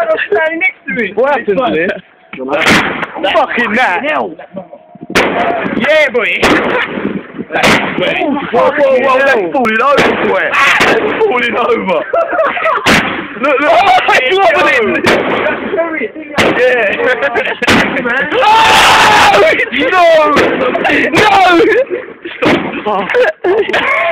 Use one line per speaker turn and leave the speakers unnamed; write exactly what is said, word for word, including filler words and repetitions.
man was standing next to me.
What happened to this? Fucking that. Yeah, boy. Whoa, whoa, whoa, that's falling over, boy. That's falling over. Look, look. Oh, it's wobbling. Yeah. No! No! No! Stop.